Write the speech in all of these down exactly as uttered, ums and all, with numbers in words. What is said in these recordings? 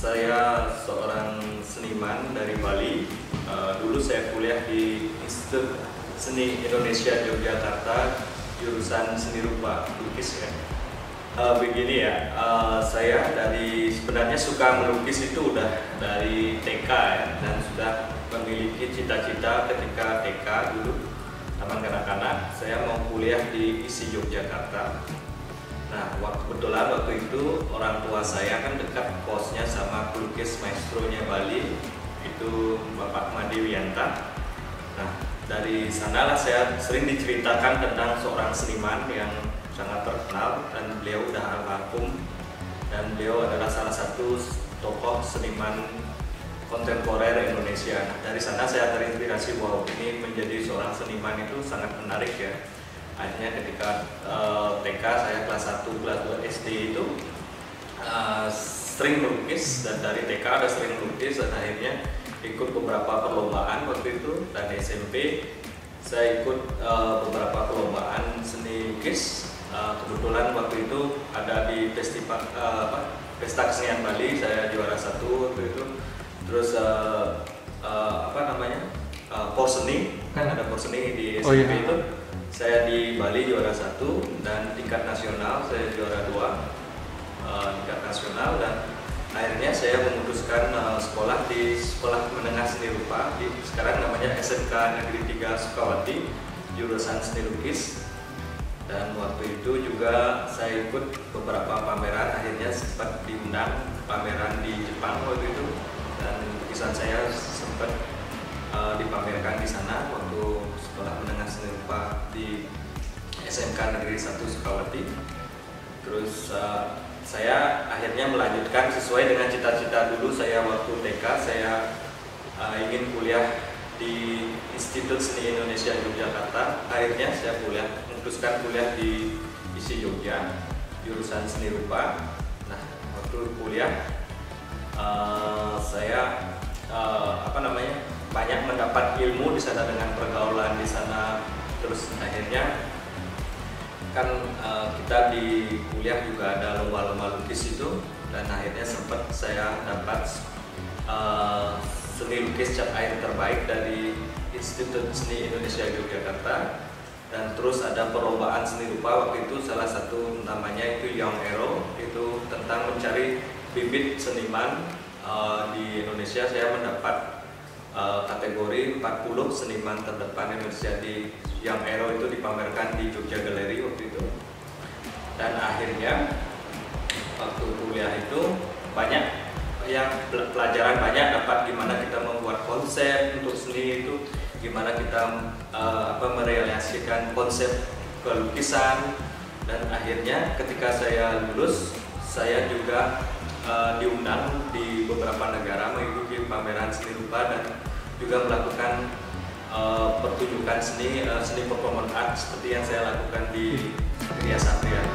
Saya seorang seniman dari Bali. Uh, dulu saya kuliah di Institut Seni Indonesia Yogyakarta, jurusan seni rupa lukis ya. Uh, begini ya, uh, saya dari sebenarnya suka melukis itu udah dari T K ya, dan sudah memiliki cita-cita ketika T K dulu, taman kanak-kanak. Saya mau kuliah di I S I Yogyakarta. Nah, waktu kebetulan waktu itu orang tua saya kan dekat kosnya sama pelukis maestronya Bali, itu Bapak Made Wiyanta. Nah, dari sanalah saya sering diceritakan tentang seorang seniman yang sangat terkenal, dan beliau udah almarhum, dan beliau adalah salah satu tokoh seniman kontemporer Indonesia. Nah, dari sana saya terinspirasi bahwa ini menjadi seorang seniman itu sangat menarik ya. Akhirnya ketika uh, T K saya kelas satu, kelas dua S D itu uh, sering melukis, dan dari T K ada sering melukis, dan akhirnya ikut beberapa perlombaan waktu itu. Dan S M P saya ikut uh, beberapa perlombaan seni lukis. Uh, kebetulan waktu itu ada di festival uh, apa, Pesta Kesenian Bali, saya juara satu waktu itu. Terus uh, uh, apa namanya uh, porseni, kan ada porseni di S M P. Oh, iya. Itu saya di Bali juara satu, dan tingkat nasional saya juara dua, uh, tingkat nasional. Dan akhirnya saya memutuskan uh, sekolah di Sekolah Menengah Seni Rupa, di, sekarang namanya S M K Negeri tiga Sukawati, jurusan seni lukis. Dan waktu itu juga saya ikut beberapa pameran, akhirnya sempat diundang pameran di Jepang waktu itu, dan lukisan saya sempat uh, dipamerkan di sana waktu Sekolah Menengah Seni Rupa di S M K Negeri satu Sukawati. Terus uh, saya akhirnya melanjutkan sesuai dengan cita-cita dulu saya waktu T K. Saya uh, ingin kuliah di Institut Seni Indonesia Yogyakarta. Akhirnya saya kuliah, memutuskan kuliah di I S I Jogja, jurusan seni rupa. Nah, waktu kuliah uh, saya uh, apa namanya banyak mendapat ilmu di sana dengan pergaulan di sana. Terus akhirnya kan uh, kita di kuliah juga ada lomba-lomba lukis itu, dan akhirnya sempat saya dapat uh, seni lukis cat air terbaik dari Institut Seni Indonesia Yogyakarta. Dan terus ada perlombaan seni rupa waktu itu, salah satu namanya itu Young Hero, itu tentang mencari bibit seniman uh, di Indonesia. Saya mendapat uh, kategori empat puluh seniman terdepan Indonesia di Young Hero, itu dipamerkan di Jogja Gallery waktu itu. Dan akhirnya waktu kuliah itu banyak yang pelajaran banyak dapat, gimana kita membuat konsep untuk seni itu, gimana kita uh, apa merealisasikan konsep kelukisan. Dan akhirnya ketika saya lulus, saya juga uh, diundang di beberapa negara mengikuti pameran seni rupa, dan juga melakukan uh, pertunjukan seni uh, seni performance art seperti yang saya lakukan di Ria Satria.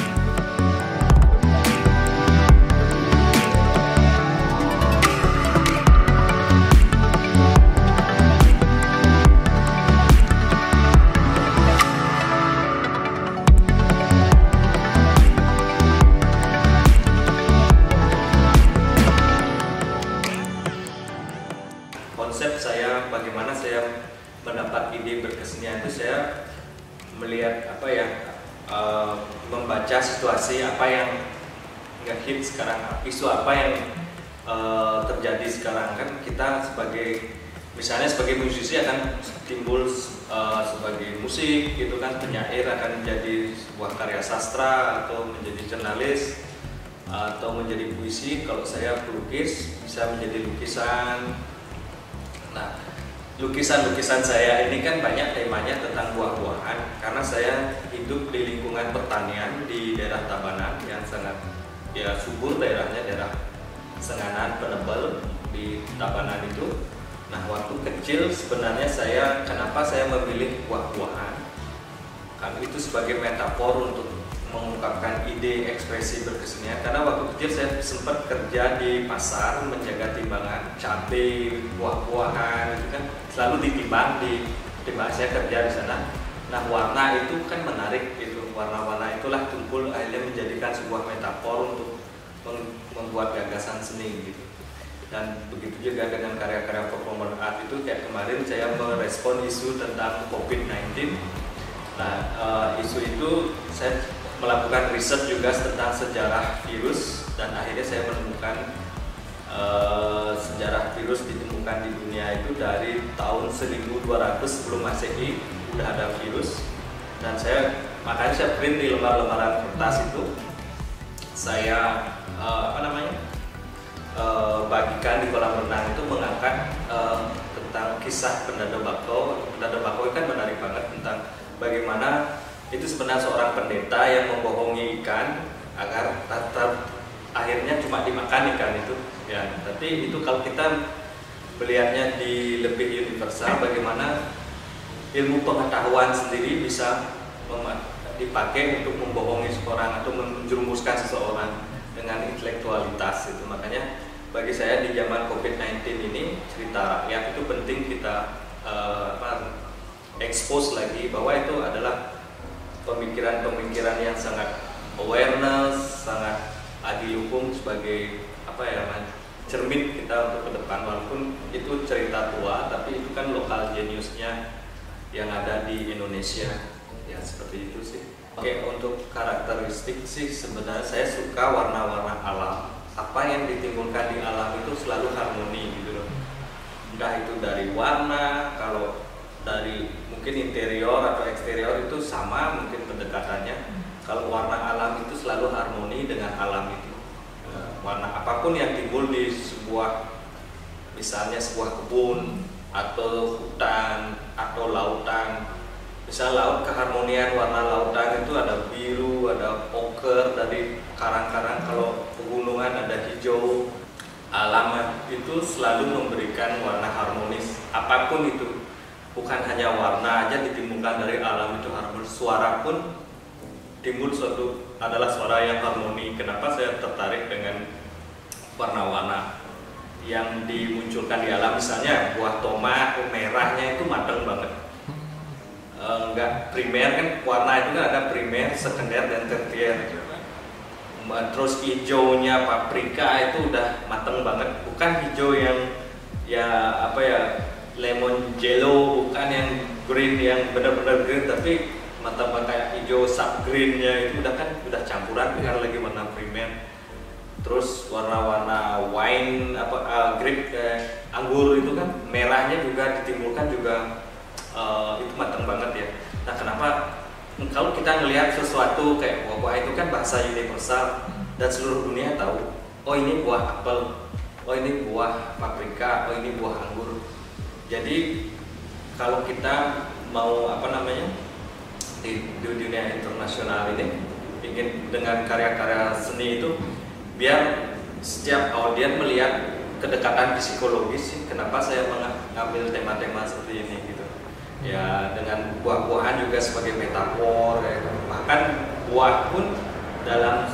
Konsep saya, bagaimana saya mendapat ide berkesenian itu, saya melihat apa ya, uh, membaca situasi apa yang nge-hit sekarang, isu apa yang uh, terjadi sekarang. Kan kita sebagai, misalnya sebagai musisi akan timbul uh, sebagai musik gitu kan, penyair akan menjadi sebuah karya sastra, atau menjadi jurnalis, atau menjadi puisi. Kalau saya pelukis bisa menjadi lukisan. Nah, lukisan-lukisan saya ini kan banyak temanya tentang buah-buahan, karena saya hidup di lingkungan pertanian di daerah Tabanan yang sangat ya subur daerahnya, daerah Senganan, Penebel di Tabanan itu. Nah, waktu kecil sebenarnya saya, kenapa saya memilih buah-buahan? Kan itu sebagai metafor untuk mengungkapkan ide ekspresi berkesenian. Karena waktu kecil saya sempat kerja di pasar menjaga timbangan cabai, buah-buahan itu kan selalu ditimbang di timbang, saya kerja di sana. Nah, warna itu kan menarik, itu warna-warna itulah tumpul akhirnya menjadikan sebuah metafor untuk membuat gagasan seni gitu. Dan begitu juga dengan karya-karya performance art itu, kayak kemarin saya merespon isu tentang covid sembilan belas. Nah, uh, isu itu saya melakukan riset juga tentang sejarah virus, dan akhirnya saya menemukan uh, sejarah virus ditemukan di dunia itu dari tahun seribu dua ratus sebelum Masehi udah ada virus. Dan saya makanya saya print di lembar-lembaran kertas itu, saya uh, apa namanya uh, bagikan di kolam renang itu, mengangkat uh, tentang kisah Pendada Bako. Pendada Bako kan menarik banget tentang bagaimana itu sebenarnya seorang pendeta yang membohongi ikan agar tetap akhirnya cuma dimakan ikan itu ya. Tapi itu kalau kita melihatnya di lebih universal, bagaimana ilmu pengetahuan sendiri bisa dipakai untuk membohongi seseorang atau menjerumuskan seseorang dengan intelektualitas itu. Makanya bagi saya di zaman covid sembilan belas ini, cerita rakyat itu penting kita uh, apa, expose lagi, bahwa itu adalah pemikiran-pemikiran yang sangat awareness, sangat adil hukum sebagai apa ya, cermin kita untuk ke depan. Walaupun itu cerita tua, tapi itu kan lokal geniusnya yang ada di Indonesia ya, seperti itu sih. Oke, untuk karakteristik sih sebenarnya saya suka warna-warna alam. Apa yang ditimbulkan di alam itu selalu harmoni gitu loh. Entah itu dari warna, kalau dari mungkin interior atau eksterior itu sama mungkin pendekatannya. Kalau warna alam itu selalu harmoni dengan alam itu. Warna apapun yang timbul di sebuah, misalnya sebuah kebun atau hutan atau lautan, misal laut, keharmonian warna lautan itu ada biru, ada oker dari karang-karang. Kalau pegunungan ada hijau. Alam itu selalu memberikan warna harmonis apapun itu. Bukan hanya warna aja ditimbulkan dari alam itu harmonis, suara pun timbul suatu adalah suara yang harmoni. Kenapa saya tertarik dengan warna-warna yang dimunculkan di alam? Misalnya buah tomat merahnya itu matang banget, e, enggak primer kan, warna itu kan ada primer, sekunder dan tertier. Terus hijaunya paprika itu udah matang banget, bukan hijau yang ya apa ya lemon jello, bukan yang green yang benar-benar green, tapi mata kayak hijau sub greennya itu udah kan udah campuran, bukan lagi warna primer. Terus warna-warna wine apa uh, grape eh, anggur itu kan merahnya juga ditimbulkan juga uh, itu matang banget ya. Nah, kenapa kalau kita melihat sesuatu kayak buah-buah itu kan bahasa universal dan seluruh dunia tahu, oh ini buah apel, oh ini buah paprika, oh ini buah anggur. Jadi kalau kita mau apa namanya di, di dunia internasional ini ingin dengan karya-karya seni itu biar setiap audiens melihat kedekatan psikologis sih. Kenapa saya mengambil tema-tema seperti ini gitu ya, dengan buah-buahan juga sebagai metafor ya. Bahkan buah pun dalam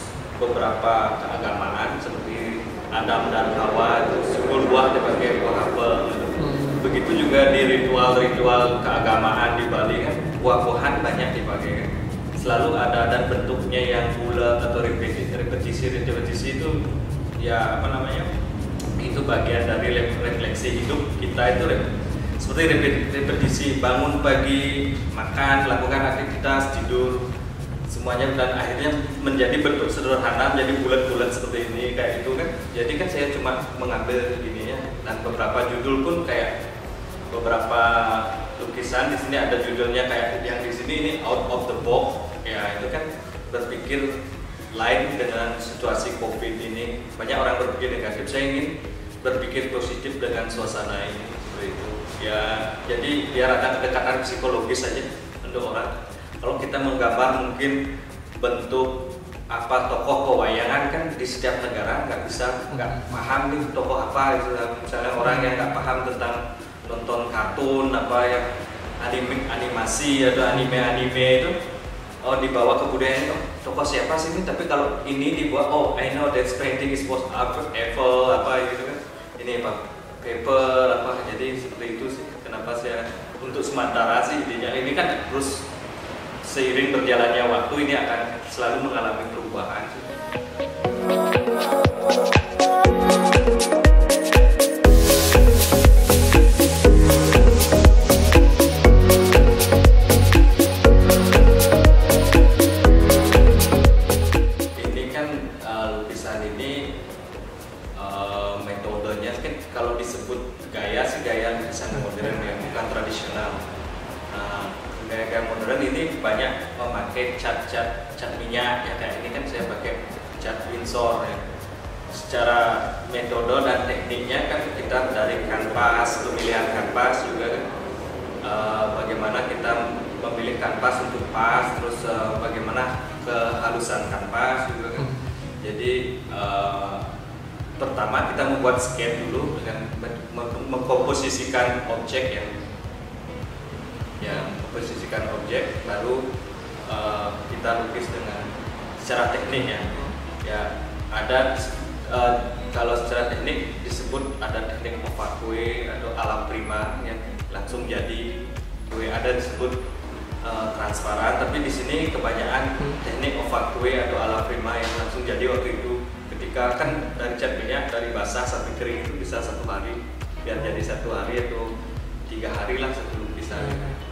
beberapa keagamaan seperti Adam dan Hawa itu simbol buah dipakai buah apel gitu. Begitu juga di ritual-ritual keagamaan di Bali kan buah-buahan banyak dipakai kan. Selalu ada, dan bentuknya yang bulat atau repetisi repetisi itu ya apa namanya, itu bagian dari refleksi hidup kita itu seperti repetisi, bangun pagi, makan, lakukan aktivitas, tidur, semuanya, dan akhirnya menjadi bentuk sederhana, menjadi bulat-bulat seperti ini kayak itu kan. Jadi kan saya cuma mengambil ininya, dan beberapa judul pun kayak beberapa lukisan di sini ada judulnya kayak yang di sini ini out of the box ya, itu kan berpikir lain dengan situasi COVID ini. Banyak orang berpikir negatif, saya ingin berpikir positif dengan suasana ini seperti itu ya. Jadi biar ada kedekatan psikologis saja untuk orang. Kalau kita menggambar mungkin bentuk apa tokoh pewayangan kan di setiap negara nggak bisa, nggak paham nih tokoh apa gitu. Misalnya orang yang nggak paham tentang nonton kartun apa yang anime animasi atau anime-anime itu, oh dibawa ke budaya, oh tokoh siapa sih ini, tapi kalau ini dibuat, oh I know that painting is was Eiffel apa gitu kan, ini apa paper apa. Jadi seperti itu sih kenapa saya untuk sementara sih idenya ini kan terus seiring berjalannya waktu ini akan selalu mengalami perubahan. minyak ya, kayak ini kan saya pakai cat Winsor ya. Secara metode dan tekniknya kan kita dari kanvas, pemilihan kanvas juga kan, e, bagaimana kita memilih kanvas untuk pas, terus e, bagaimana kehalusan kanvas juga kan. Jadi e, pertama kita membuat sketch dulu dengan mengkomposisikan objek yang yang memposisikan objek, baru uh, kita lukis dengan secara teknik ya. Ya ada uh, kalau secara teknik disebut ada teknik ovacue atau alam prima yang langsung jadi. Ada disebut uh, transparan, tapi di sini kebanyakan teknik ovacue atau alam prima yang langsung jadi waktu itu. Ketika kan dari cat minyak dari basah sampai kering itu bisa satu hari, biar jadi satu hari atau tiga hari lah satu lukisan.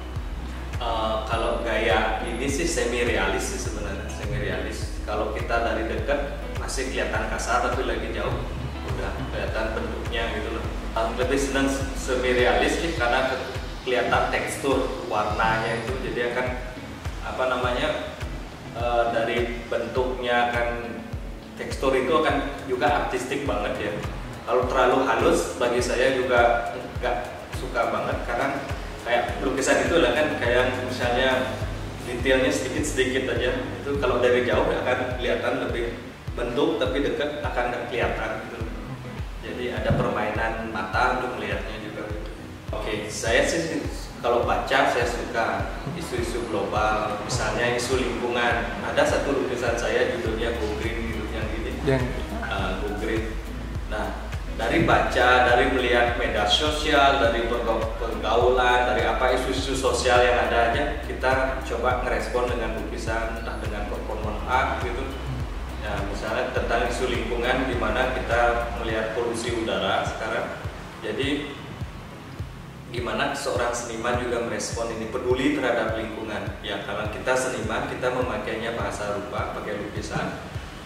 Uh, kalau gaya ini sih semi realis sih sebenarnya, semi realis. Kalau kita dari dekat masih kelihatan kasar, tapi lagi jauh udah kelihatan bentuknya gitu loh. Uh, lebih senang semi realis sih karena kelihatan tekstur warnanya itu, jadi akan apa namanya uh, dari bentuknya akan tekstur itu akan juga artistik banget ya. Kalau terlalu halus bagi saya juga nggak suka banget, karena kayak lukisan itu lah kan kayak misalnya detailnya sedikit-sedikit aja, itu kalau dari jauh akan kelihatan lebih bentuk, tapi dekat akan nggak kelihatan gitu. Jadi ada permainan mata untuk melihatnya juga. Oke, saya sih kalau baca saya suka isu-isu global, misalnya isu lingkungan. Ada satu lukisan saya judulnya Go Green gitu, yang gini, yang uh, Go Green. Nah, dari baca, dari melihat media sosial, dari pergaulan, dari apa isu-isu sosial yang ada aja, kita coba ngerespon dengan lukisan, entah dengan performance art gitu. Ya, misalnya tentang isu lingkungan, di mana kita melihat polusi udara sekarang. Jadi gimana seorang seniman juga merespon ini, peduli terhadap lingkungan. Ya, kalau kita seniman, kita memakainya bahasa rupa, pakai lukisan.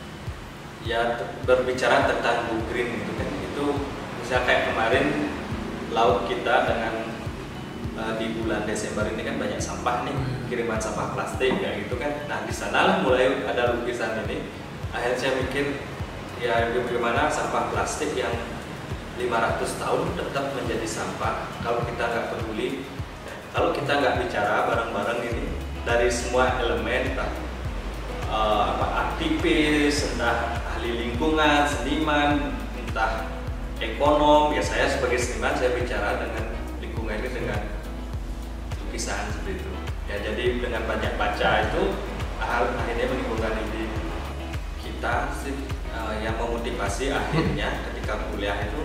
Ya, berbicara tentang Go Green gitu kan. Itu misalnya kayak kemarin laut kita dengan uh, di bulan Desember ini kan banyak sampah nih, kiriman sampah plastik kayak gitu kan. Nah, di sana mulai ada lukisan ini. Akhirnya saya mikir ya bagaimana sampah plastik yang lima ratus tahun tetap menjadi sampah kalau kita nggak peduli. Kalau kita nggak bicara bareng-bareng ini dari semua elemen, entah uh, apa aktivis, entah ahli lingkungan, seniman, entah ekonom, ya saya sebagai seniman saya bicara dengan lingkungan ini dengan lukisan seperti itu. Ya, jadi dengan banyak baca itu akhirnya menimbulkan ide. Kita sih uh, yang memotivasi akhirnya ketika kuliah itu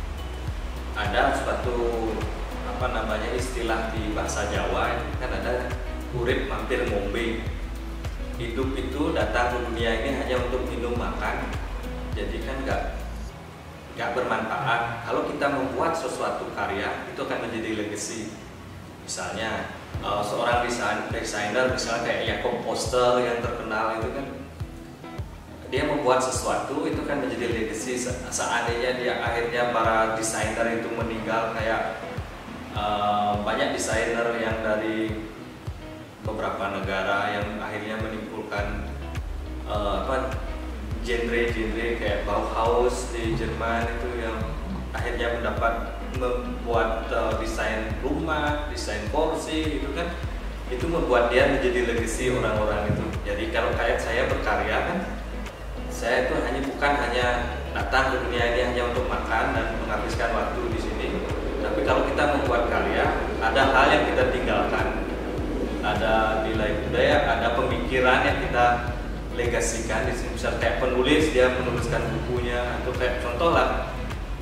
ada suatu apa namanya istilah di bahasa Jawa kan, ada urip mampir ngombe. Hidup itu datang ke dunia ini hanya untuk minum makan, jadi kan nggak nggak bermanfaat. Kalau kita membuat sesuatu karya itu akan menjadi legacy. Misalnya uh, seorang desain, desainer misalnya kayak Jacob Poster yang terkenal itu kan, dia membuat sesuatu itu kan menjadi legacy. Seandainya dia akhirnya para desainer itu meninggal, kayak uh, banyak desainer yang dari beberapa negara yang akhirnya menimbulkan uh, apa genre-genre kayak Bauhaus di Jerman itu yang akhirnya mendapat membuat uh, desain rumah, desain kursi itu kan, itu membuat dia menjadi legacy orang-orang itu. Jadi kalau kayak saya berkarya kan, saya itu hanya bukan hanya datang ke dunia ini hanya untuk makan dan menghabiskan waktu di sini, tapi kalau kita membuat karya, ada hal yang kita tinggalkan, ada nilai budaya, ada pemikiran yang kita legasikan di sini. Misal kayak penulis, dia menuliskan bukunya, atau kayak contoh lah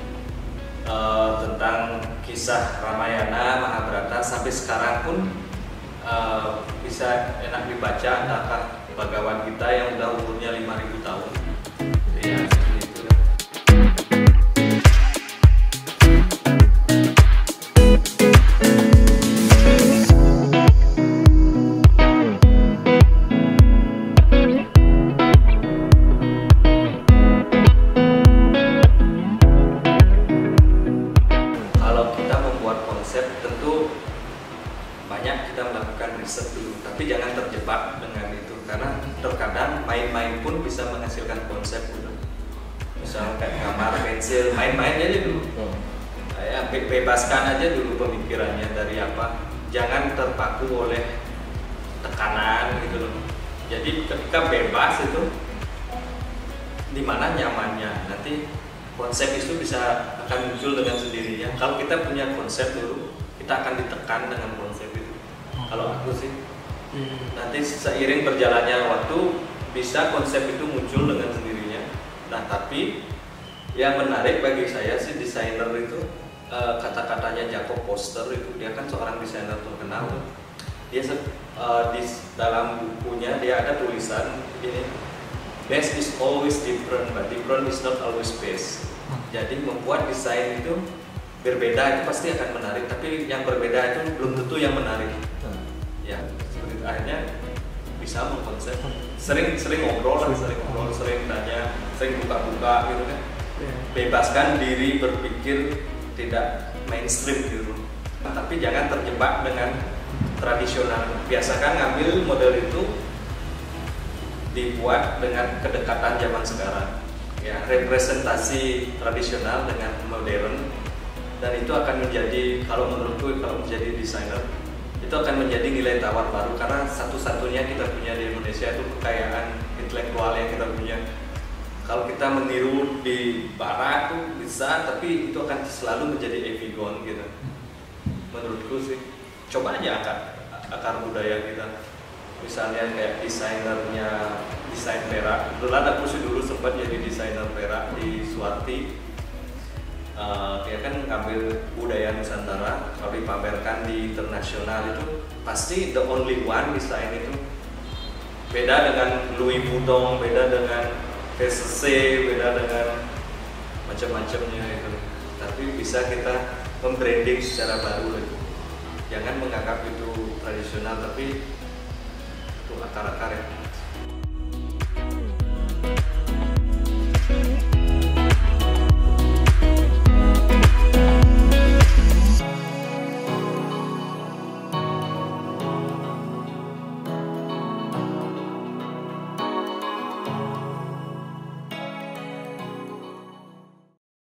uh, tentang kisah Ramayana, Mahabharata sampai sekarang pun uh, bisa enak dibaca, entahkah Bhagavad Gita yang udah umurnya lima ribu tahun. Ya, seperti itu. Kalau kita membuat konsep, tentu banyak kita melakukan riset dulu, tapi jangan terjebak dengan itu, karena terkadang main-main pun bisa menghasilkan konsep gitu. Misal kayak kamar, pensil, main-main aja dulu. Hmm. Ya, be bebaskan aja dulu pemikirannya dari apa. Jangan terpaku oleh tekanan gitu loh. Jadi ketika bebas itu di mana nyamannya, nanti konsep itu bisa akan muncul dengan sendirinya. Kalau kita punya konsep dulu, kita akan ditekan dengan konsep itu. Kalau aku sih, nanti seiring berjalannya waktu bisa konsep itu muncul dengan sendirinya. Nah tapi yang menarik bagi saya sih desainer itu uh, kata-katanya Jacob Foster itu, dia kan seorang desainer terkenal. Dia uh, di dalam bukunya dia ada tulisan ini, best is always different, but different is not always best. Jadi membuat desain itu berbeda itu pasti akan menarik, tapi yang berbeda itu belum tentu yang menarik. Ya, seperti itu. Akhirnya bisa mengkonsep. Sering sering ngobrol lah, sering ngobrol, sering tanya, sering buka-buka gitu kan. Bebaskan diri berpikir tidak mainstream gitu. Nah, tapi jangan terjebak dengan tradisional. Biasakan ngambil model itu dibuat dengan kedekatan zaman sekarang. Ya, representasi tradisional dengan modern, dan itu akan menjadi, kalau menurutku kalau menjadi desainer itu akan menjadi nilai tawar baru, karena satu-satunya kita punya di Indonesia itu kekayaan intelektual yang kita punya. Kalau kita meniru di barat tuh bisa, tapi itu akan selalu menjadi epigon gitu. Menurutku sih, coba aja akar, akar budaya kita. Misalnya kayak desainernya desain perak. Kebetulan aku sih dulu sempat jadi desainer perak di Suwarti. Uh, dia kan ngambil budaya Nusantara, kalau dipamerkan di internasional itu pasti the only one desain itu. Beda dengan Louis Vuitton, beda dengan P C C, beda dengan macam-macamnya itu. Tapi bisa kita membranding secara baru lagi. Jangan menganggap itu tradisional, tapi itu akar-akar ya.